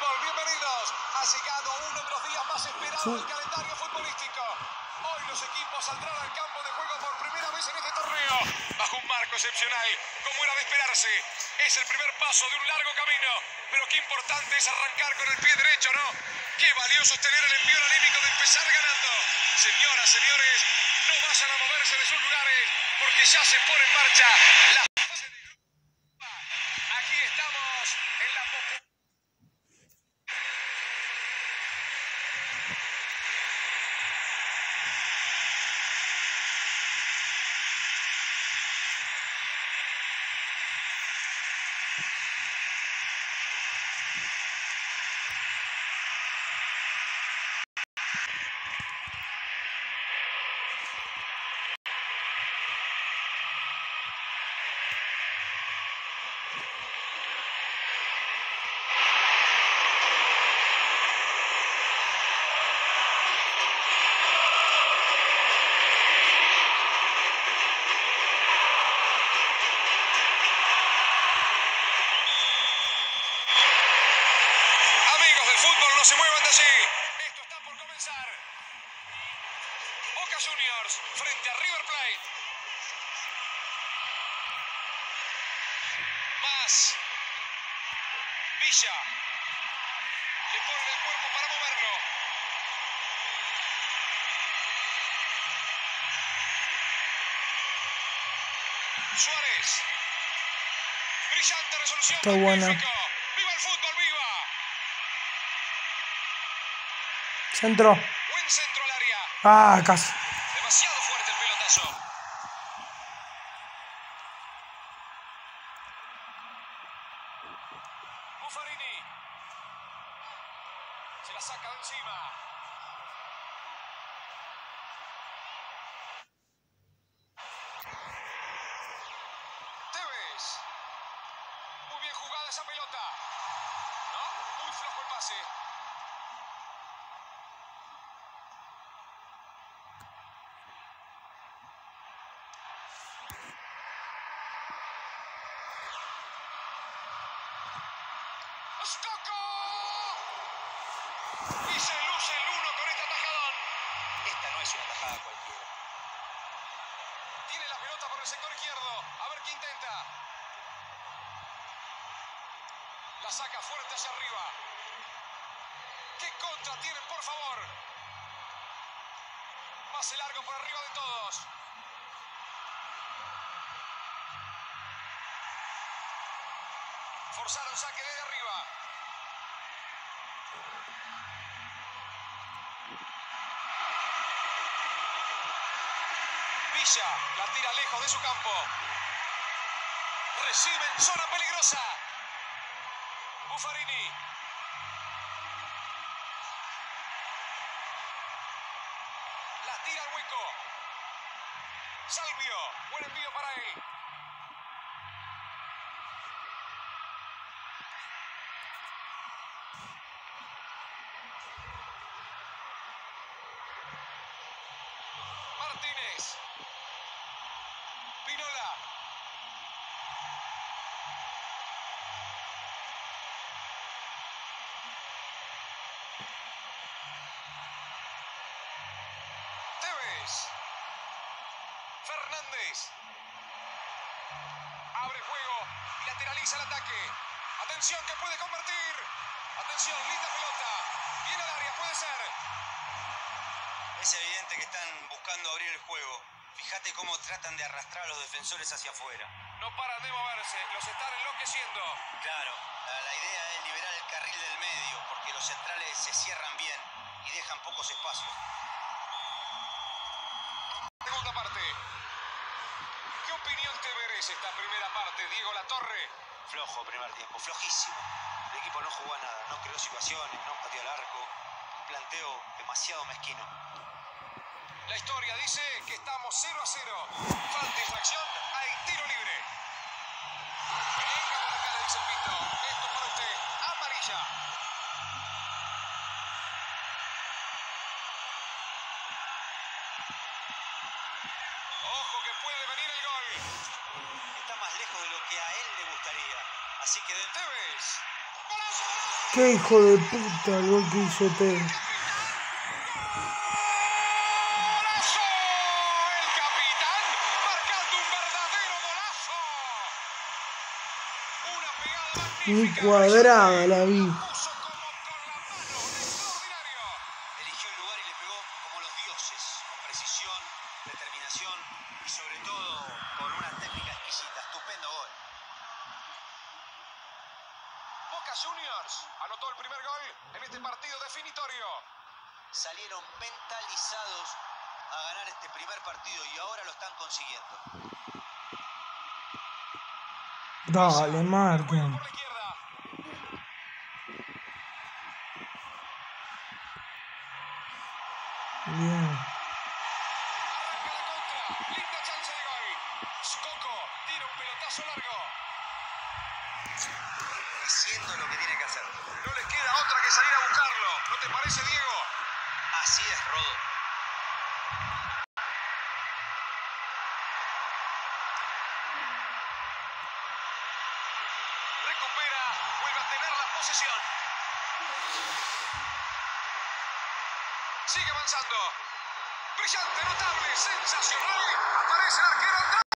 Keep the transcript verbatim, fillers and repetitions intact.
fútbol, bienvenidos. Ha llegado uno de los días más esperados del calendario futbolístico. Hoy los equipos saldrán al campo de juego por primera vez en este torneo, bajo un marco excepcional, como era de esperarse. Es el primer paso de un largo camino, pero qué importante es arrancar con el pie derecho, ¿no? Qué valioso es tener el envío anímico de empezar ganando. Señoras, señores, no vayan a moverse de sus lugares, porque ya se pone en marcha la fase de grupo. Aquí estamos en la popular. No se muevan de allí. Esto está por comenzar. Boca Juniors frente a River Plate. Más. Villa. Le ponen el cuerpo para moverlo. Suárez. Brillante resolución. Está buena. ¡Viva el fútbol, viva! Centro. Buen centro al área. Ah, casi. Demasiado fuerte el pelotazo. Buffarini. Se la saca de encima. Tevez. Muy bien jugada esa pelota. ¿No? Muy flojo el pase. ¡Stocco! Y se luce el uno con este atajadón. Esta no es una tajada cualquiera. Tiene la pelota por el sector izquierdo. A ver qué intenta. La saca fuerte hacia arriba. ¿Qué contra tienen, por favor? Pase largo por arriba de todos. Forzaron saque desde arriba. Villa la tira lejos de su campo. Recibe en zona peligrosa. Buffarini. La tira al hueco. Salvio. Buen envío para él. Martínez. Pinola. Tevez. Fernández. Abre el juego y lateraliza el ataque. Atención que puede convertir. Atención, linda pelota. Viene al área, puede ser. Es evidente que están buscando abrir el juego. Fíjate cómo tratan de arrastrar a los defensores hacia afuera. No paran de moverse, los están enloqueciendo. Claro, la, la idea es liberar el carril del medio, porque los centrales se cierran bien y dejan pocos espacios. Segunda parte. ¿Qué opinión te merece esta primera parte, Diego Latorre? Flojo primer tiempo, flojísimo. El equipo no jugó a nada, no creó situaciones, no pateó al arco. Un planteo demasiado mezquino. La historia dice que estamos cero a cero. Falta infracción, hay tiro libre. Venga para acá, le dice el Pito. Esto para usted. Amarilla. Ojo que puede venir el gol. Está más lejos de lo que a él le gustaría. Así que... Tevez. ¡Golazo! Qué hijo de puta el gol que hizo Teo. ¡Golazo! El capitán marcando un verdadero golazo. Una pegada Ni magnífica. cuadrada la vi. La puso como con la mano. Extraordinario. Eligió el lugar y le pegó como los dioses, con precisión, determinación y sobre todo con una técnica exquisita. Estupendo gol. Boca Juniors anotó el primer gol en este partido definitorio. Salieron mentalizados a ganar este primer partido y ahora lo están consiguiendo. Dale, marquen. Por la izquierda. Bien. Arranca la contra. Linda chance de gol. Coco tira un pelotazo largo. Haciendo lo que tiene que hacer. No le queda otra que salir a buscarlo. ¿No te parece, Diego? Así es, Rodo. Recupera, vuelve a tener la posesión. Sigue avanzando. Brillante, notable, sensacional. Aparece el arquero Andrade.